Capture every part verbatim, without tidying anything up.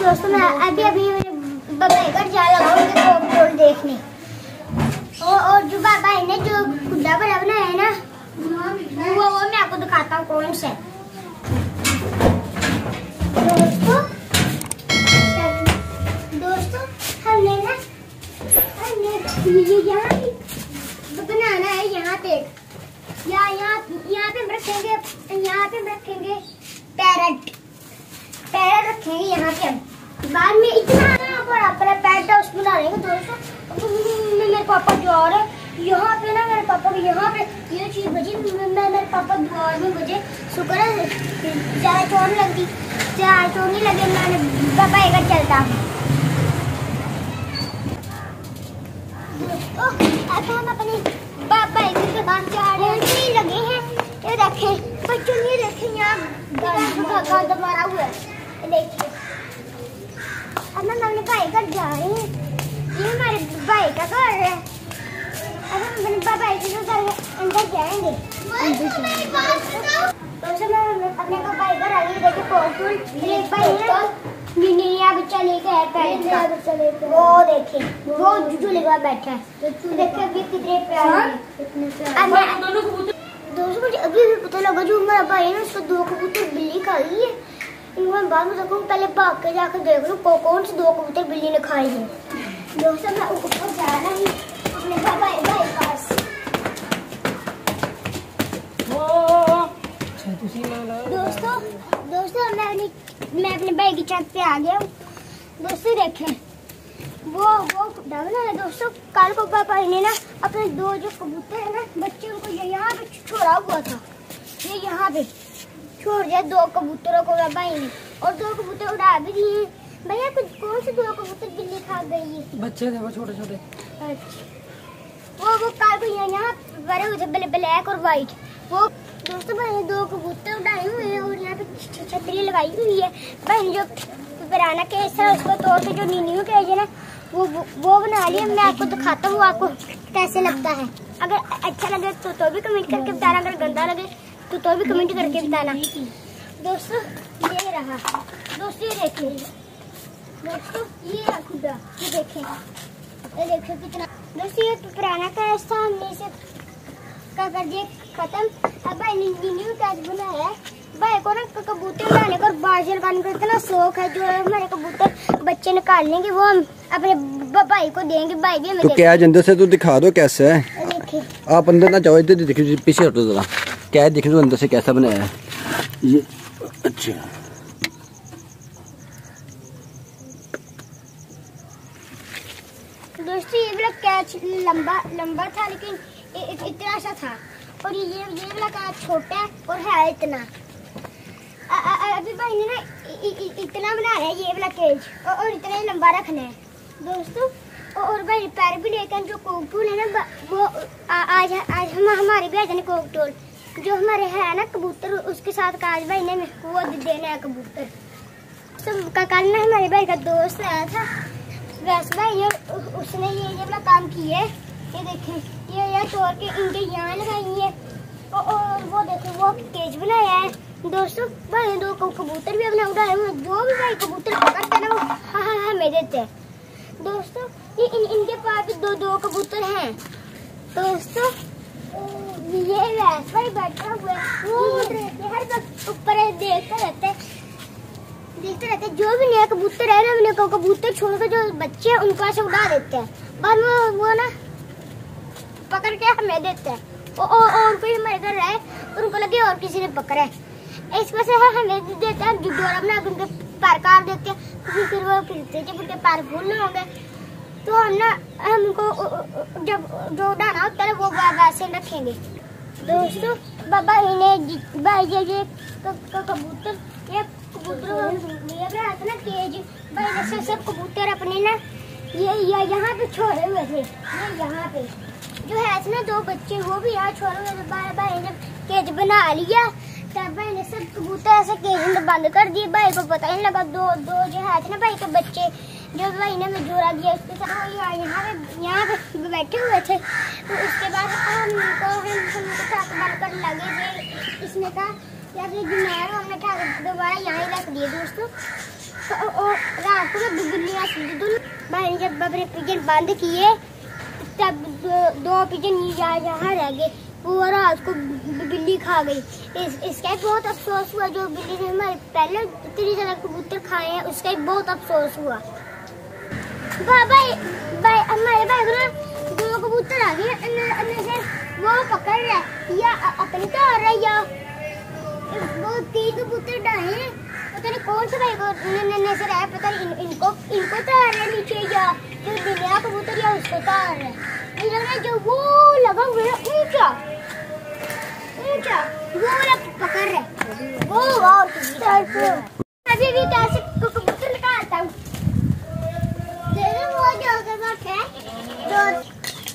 दोस्तों मैं अभी अभी बबे घर जा लगाऊंगी कॉकटेल देखने। और, और जो बाबा ने जो खुदा बना बनाया है ना वो वो मैं आपको दिखाता हूँ कौन सा है। दोस्तों दोस्तों हमने ना हमने ये यहाँ बनाना है। यहाँ पे यहाँ यहाँ यहाँ पे हम रखेंगे यहाँ पे हम रखेंगे पैरट पैरट रखेंगे यहाँ पे हम। बाद में इतना बड़ा अपना पैरट हाउस बना लेंगे। दोस्तों मेरे पापा जा रहे हैं यहाँ पे ना, मेरे पापा को यहाँ पे ये चीज बजी मैं मेरे पापा द्वार में बजे शुक्र है ज्यादा चोट लग गई ज्यादा चोट नहीं लगे। मैंने पापा एक चलता हूँ। दोस्तों अब हम अपने पापा के पास जा रहे हैं लगे हैं। ये देखें बच्चों ने देखें यहाँ गंद मारा हुआ है। देखिए अब हम अपने भाई घर जा रहे हैं। ये हमारे भाई का घर है। अब हम अपने पापा के घर अंदर जाएंगे। तो सब हम अपने भाई घर आगे देखिए कॉकटेल एक भाई है निनिया बच्चा लेके आया पैरट। वो देखे वो झूले पर बैठा है। देखिए अभी कितने प्यारे हैं। दोस्तों मुझे अभी भी पता लगा जो हमारा भाई है ना उसको दो कबूतर बिल्ली खाई है। इनको मैं बाद में देखूँ, पहले भाग के जाकर देख लूँ कौन से दो कबूतर बिल्ली ने खाई है। दोस्तों मैं ऊपर जा रहा हूँ अपने भाई भाई पास। दोस्तों दोस्तों मैं अपनी मैं अपने भाई की छत पे आ गया हूँ। दोस्तों देखें वो वो डालना है। दोस्तों कल को पापा ने ना अपने दो जो कबूतर है ना बच्चे उनको यहाँ पे छोड़ा हुआ था। ये यहाँ पे छोड़ दिया दो कबूतरों को भाई ने, और दो कबूतर उड़ा भी दिए। भैया कुछ कौन से दो कबूतर बिल्ली खा गई है? बच्चे थे वो छोटे छोटे। अच्छा वो वो कल को यहाँ यहाँ बड़े हुए थे ब्लैक और व्हाइट। वो दोस्तों मैंने दो कबूतर उड़ाए हुए हैं और यहाँ पे छतरी लगाई हुई है। भाई जो पुराना केस है उसको तोड़ के जो न्यू केज है ना वो वो बना लिया। मैं आपको दिखाता हूँ आपको कैसे लगता है। अगर अच्छा लगे तो तो भी कमेंट करके बताना, अगर गंदा लगे तो तो भी कमेंट करके बताना। दोस्तों ये रहा। दोस्तों ये देखिए दोस्तों ये रहा खुदा, ये देखें ये देखिए कितना। दोस्तों ये पुराना केस था, हमने इसे क्या कर दिया खत्म। अब भाई ने न्यू केज बनाया है। भाई को ना कबूतर उड़ाने का और बाजी लगाने का इतना शौक है। जो हमारे कबूतर बच्चे निकाल लेंगे वो हम अपने भाई को देंगे। भाई भी हमें तो कैज अंदर से तो दिखा दो कैसे है। देखिए आप अंदर ना जाओ, इधर देखिए पीछे हटो जरा। कैज दिख दो अंदर से कैसा बनाया है ये। अच्छा दोस्तों ये वाला कैच लंबा लंबा था लेकिन इत, इतना सा था, और ये ये वाला कैच छोटा है और है इतना। आ, आ, अभी भाई ने ना इ, इ, इतना बना है ये वाला केज और, और इतना ही लंबा रखना है दोस्तों। और, और भाई पैर भी लेकर जो कॉकटेल है ना वो आ, आज आज हम हमारे भी आए कॉकटेल जो हमारे है ना कबूतर उसके साथ काज भाई ने वो देना है कबूतर। तो कल ना हमारे भाई का दोस्त आया था वैसे भाई ये उसने ये ये वाला काम किया है। ये देखें ये ये तोड़ के इनके यहाँ लगाई है और, और वो देखें वो केज बनाया है। दोस्तों भाई दो कबूतर भी अपने उड़ाए हुए, जो भी भाई कबूतर पकड़ते हैं ना वो हाँ हाँ हमें देते हैं। दोस्तों ये इन, इनके पास भी दो दो कबूतर हैं। दोस्तों ये वैसे भाई बैठा हुआ है वो हर वक्त ऊपर देखते रहते हैं देखते रहते हैं। जो भी नया कबूतर है ना अपने कबूतर छोड़कर जो बच्चे हैं उनको ऐसे उड़ा देते हैं। बाद में वो ना पकड़ के हमें देते हैं और, और, और कोई हमारे घर रहे और उनको लगे और किसी ने पकड़ा है इस वजह से हमें देते हैं। डोरा बना के उनके पैर काट देते हैं क्योंकि फिर वो फिरते जब उनके पैर फूल होंगे तो हम ना हमको जब जो उड़ाना होता है वो वैसे रखेंगे। दोस्तों बाबा इन्हें भाई ये कबूतर ये कबूतर ना केज भाई जैसे सब कबूतर अपने ना ये यहाँ पे छोड़े हुए थे। ये यहाँ पे जो है ना दो बच्चे वो भी यहाँ छोड़े हुए थे। भाई भाई ने केज बना लिया तब भाई ने सब कबूतर ऐसे केज में बंद कर दिए। भाई को पता ही नहीं लगा। दो दो जो है ना भाई के बच्चे जो भाई ने हमें जोड़ा दिया उसके साथ यहाँ पे यहाँ पे बैठे हुए थे। तो उसके बाद हमको हम हमको साथ बंद कर लगे थे। इसने कहा या फिर बीमार हमने दोबारा यहाँ ही रख दिए। दोस्तों और रात आपको मैं बिल्लियाँ समझ दूँ। भाई जब अपने पिजन बंद किए तब दो, दो पिजन यहाँ यहाँ रह गए, पूरा उसको बिल्ली खा गई। इस, इसका बहुत अफसोस हुआ, जो बिल्ली ने हमारे पहले इतनी ज़्यादा कबूतर खाए हैं उसका बहुत अफसोस हुआ। भाई भाई हमारे भाई को ना दो कबूतर आ गए, अंदर से वो पकड़ रहा है या अपने तो आ रहा है, या वो तीन कबूतर डाले हैं, पता नहीं कौन से भाई को नजर आया, पता नहीं इन, इनको इनको तो आ रहा है नीचे, या जो नया कबूतर या उसको तो आ रहा है। मुझे लग रहा है जो वो लगा हुआ है ऊंचा ऊंचा वो वाला पकड़ रहा है वो। अभी भी कैसे कबूतर निकालता हूँ, वो जो है जो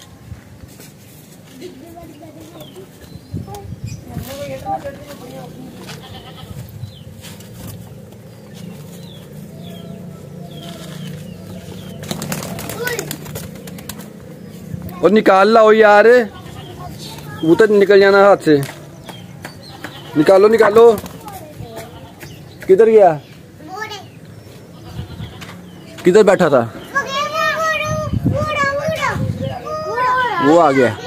और निकाल लाओ यार, कबूतर निकल जाना हाथ से। निकालो निकालो। किधर गया? किधर बैठा था? वो आ गया।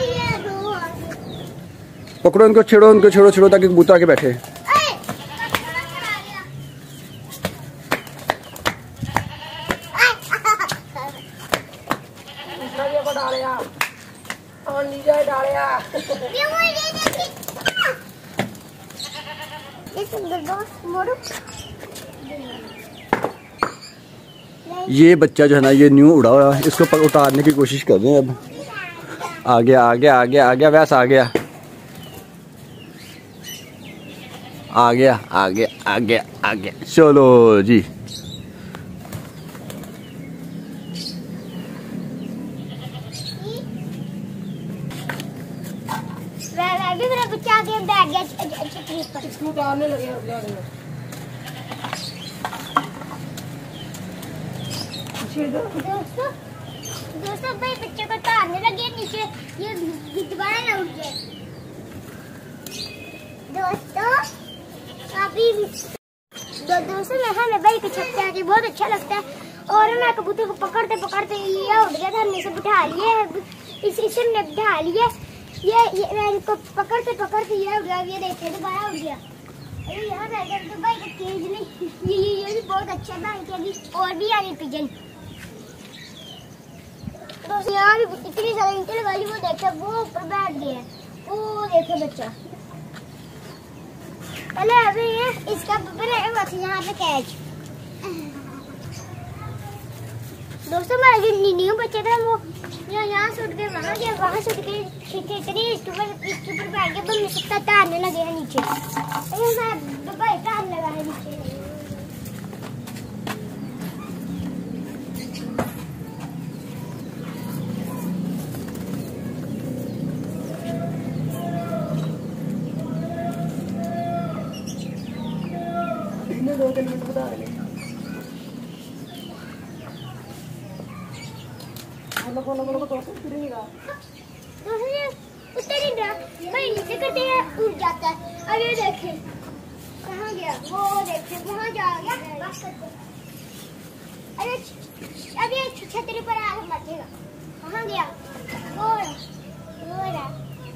पकड़ो इनको, छेड़ो इनको, छेड़ो छेड़ो ताकि कबूतर आके बैठे। ये बच्चा जो है ना, ये न्यू उड़ा हुआ है, इसको उतारने की कोशिश कर रहे हैं। अब आ गया आ गया आ गया आ गया वैसा आ गया आ गया आ गया आ गया आ गया चलो जी। मेरा बच्चा आगे बैठ गया छतरी पर, इसको उतारने लगे। दोस्तों दोस्तों भाई बच्चे को उतारने लगे नीचे, ये दोबारा ना उठ जाए। दोस्तों अभी दो दोस्तों मैं हमें भाई के छत पे आके बहुत अच्छा लगता है, और मैं कबूतर को पकड़ते पकड़ते ये उठ गया था, हमने से बिठा लिए, इस इसे हमने बिठा लिए, ये ये मैं इनको पकड़ते पकड़ते ये उठ गया, ये देखिए दोबारा उठ गया। अरे यहाँ बैठे तो भाई का केज नहीं, ये ये ये भी बहुत अच्छा है भाई के, अभी और भी आनी पिजन। तो यहाँ भी इतनी सारी ईंटें लगाई, वो देखा वो ऊपर बैठ गया है, वो देखे बच्चा। पहले अभी ये इसका पहले यहाँ पे कैच। दोस्तों हमारे जो न्यू बच्चे थे वो यहाँ से उठ के वहाँ गया, वहाँ से उठ के इतनी इसके ऊपर इसके ऊपर बैठ के बम सकता तारने लगे हैं नीचे, भाई तारने लगा है नीचे। दो तीन मिनट बता देंगे। हम फोन नंबर को तो फिर नहीं रहा। दोस्तों उतर नहीं रहा, भाई नीचे करते हैं उड़ जाता है। अब ये देखें कहाँ गया, वो देखें वहाँ जा गया, बस करते। अरे अब ये छतरी पर आगे मचेगा, कहाँ गया वो वो रहा।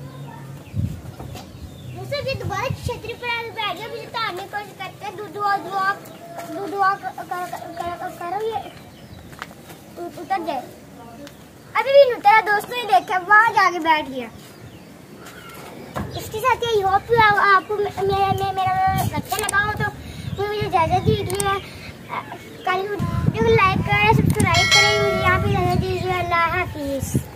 दोस्तों ये दोबारा छतरी पर आगे बैठ गया, मुझे तारने की कोशिश करते हैं। दुआ दुआ दुआ करो ये उतर जाए। अभी भी नहीं उतरा दोस्तों, ये देखा वहाँ जाके बैठ गया। इसके साथ यही होप आपको मेरा मेरा अच्छा लगा हो तो मुझे इजाज़त दीजिए। कल वीडियो को लाइक करें, सब्सक्राइब करें, यहाँ पे इजाज़त दीजिए। अल्लाह हाफिज़।